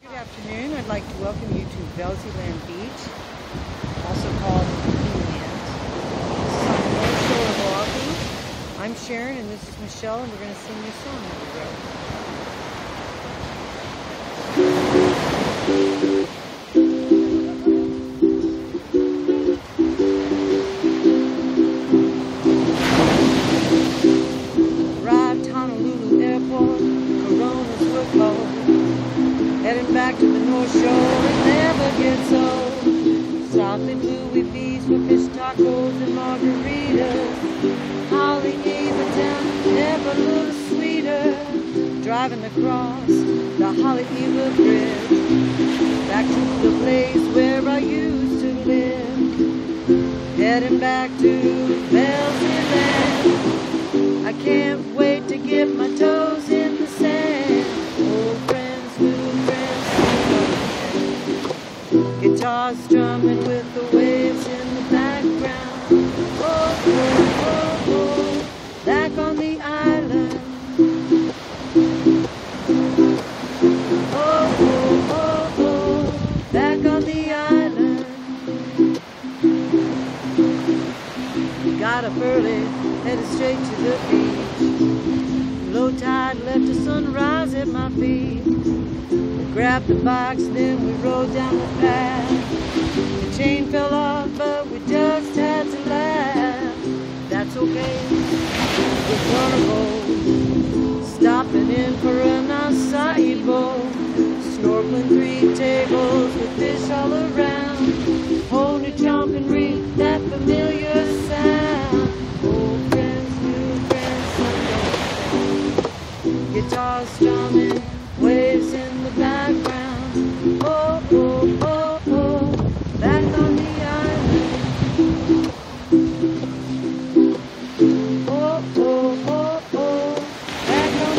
Good afternoon. I'd like to welcome you to Velzyland Beach, also called Velzyland. This is on the north shore of Oahu. I'm Sharon and this is Michelle, and we're going to sing you a song as we go. Heading back to the North Shore, it never gets old. Softly bluey beach for fish tacos and margaritas. Holly Eva town never looks sweeter. Driving across the Holly Eva Bridge, back to the place where I used to live. Heading back to Velzyland. I can't wait to get my toes in the sand. Old friends, new friends, guitar strumming with the waves in the background. Oh, oh, oh, oh, back on the island. Oh, oh, oh, oh, back on the island. Got up early, headed straight to the beach. Low tide left the sunrise at my feet. We grabbed the box, then we rode down the path. The chain fell off, but we just had to laugh. That's okay, we're gonna roll. Stopping in for an acai bowl. Snorkeling 3 tables with fish all around. Whole new jump and read that familiar sound. Old friends, new friends, guitar strumming, waves in the background. Oh, oh, oh, oh, back on the island. Oh, oh, oh, oh, back on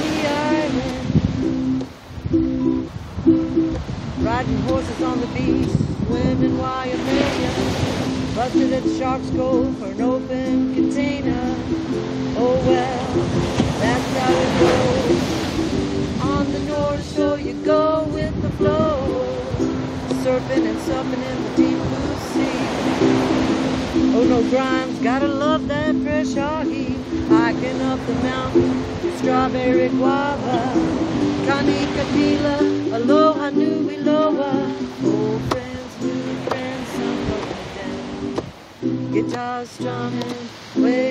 the island. Riding horses on the beach, swimming Waimea. Busted at the Shark's Cove for an open container. Oh well, that's how it goes. On the North Shore you go with the flow, surfing and supping in the deep blue sea. Oh no Grimes, gotta love that fresh ahi. Hiking up the mountain with strawberry guava. Kanika pila, aloha nui loa. Old friends, new friends, some going down. Guitar strumming,